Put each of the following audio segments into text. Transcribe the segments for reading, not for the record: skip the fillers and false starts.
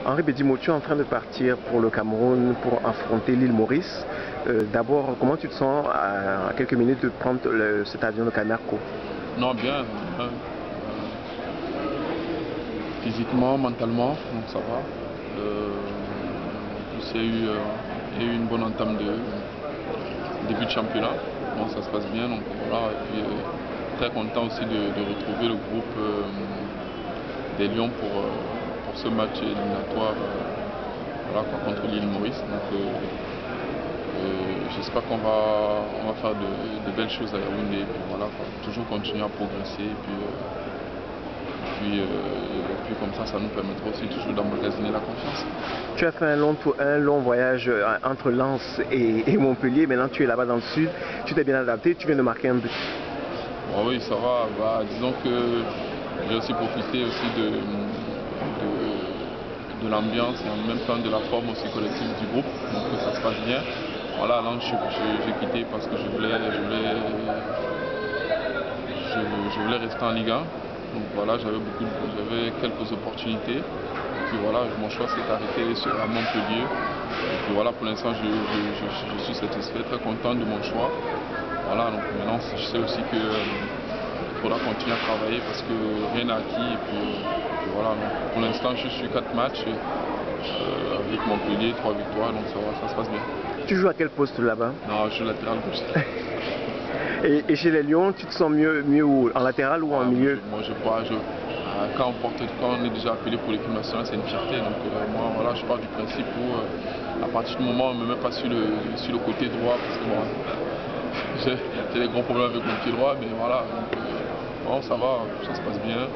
Henri Bedimo, tu es en train de partir pour le Cameroun pour affronter l'île Maurice. D'abord, comment tu te sens à quelques minutes de prendre cet avion de Camerco? Non, bien. Physiquement, mentalement, donc ça va. En plus, il y a eu une bonne entame de début de championnat. Bon, ça se passe bien, donc voilà. Et puis, très content aussi de retrouver le groupe des Lions pour ce match éliminatoire contre l'île Maurice. Donc, j'espère qu'on va faire de belles choses à Yaoundé. Et puis voilà, toujours continuer à progresser. Et puis comme ça nous permettra aussi toujours d'emmagasiner la confiance. Tu as fait un long voyage entre Lens et Montpellier. Maintenant, tu es là-bas dans le sud. Tu t'es bien adapté. Tu viens de marquer un but. Bon, oui, ça va. Disons que j'ai aussi profité aussi de l'ambiance et en même temps de la forme aussi collective du groupe. Donc ça se passe bien. Voilà, Lens, j'ai quitté parce que je voulais rester en Ligue 1. Donc voilà, j'avais quelques opportunités. Et puis voilà, mon choix s'est arrêté à Montpellier. Et puis voilà, pour l'instant, je suis satisfait, très content de mon choix. Voilà, donc maintenant, je sais aussi qu'il faudra continuer à travailler parce que rien n'est acquis. Et puis voilà, donc pour l'instant, je suis 4 matchs avec Montpellier, 3 victoires, donc ça se passe bien. Tu joues à quel poste là-bas? Non, je suis latéral gauche. Et chez les Lions, tu te sens mieux où? En latéral ou en milieu? Moi, quand on est déjà appelé pour l'équipe nationale, c'est une fierté. Donc moi, voilà, je pars du principe où à partir du moment où on ne me met pas sur le côté droit, parce que bon, j'ai des gros problèmes avec mon pied droit, mais voilà, donc, bon, ça va, ça se passe bien.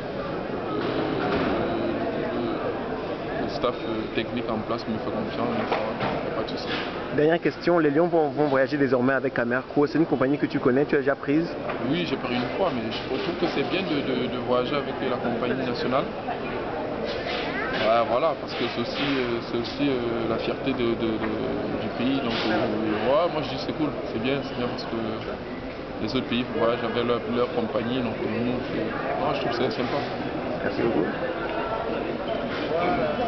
Le staff technique en place me fait confiance, donc ça va, il n'y a pas de souci. Dernière question, les Lions vont voyager désormais avec Camerco. C'est une compagnie que tu connais, tu as déjà prise? Oui, j'ai pris une fois, mais je trouve que c'est bien de voyager avec la compagnie nationale. Ouais, voilà, parce que c'est aussi la fierté du pays. Donc, ouais, moi je dis c'est cool, c'est bien parce que les autres pays voyagent avec leur compagnie. Donc, nous, je trouve que c'est sympa. Merci beaucoup.